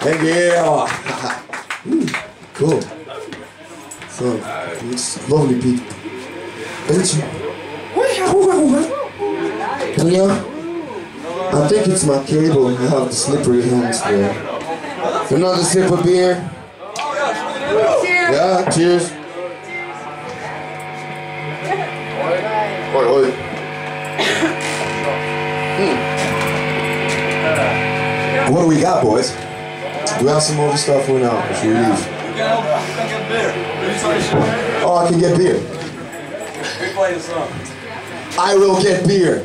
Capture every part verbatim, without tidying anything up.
Thank you. Cool. So, it's lovely people. Thank you. Yeah. I think it's my cable. I have the slippery hands there. Another sip of beer. Yeah, cheers. Oi, oi. Hmm. What do we got, boys? Do we have some more stuff or no? Should we leave? Oh, I can get beer. We play the song. I will get beer.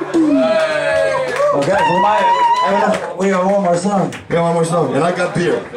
Okay, for my, we got one more song. We got one more song, and I got beer.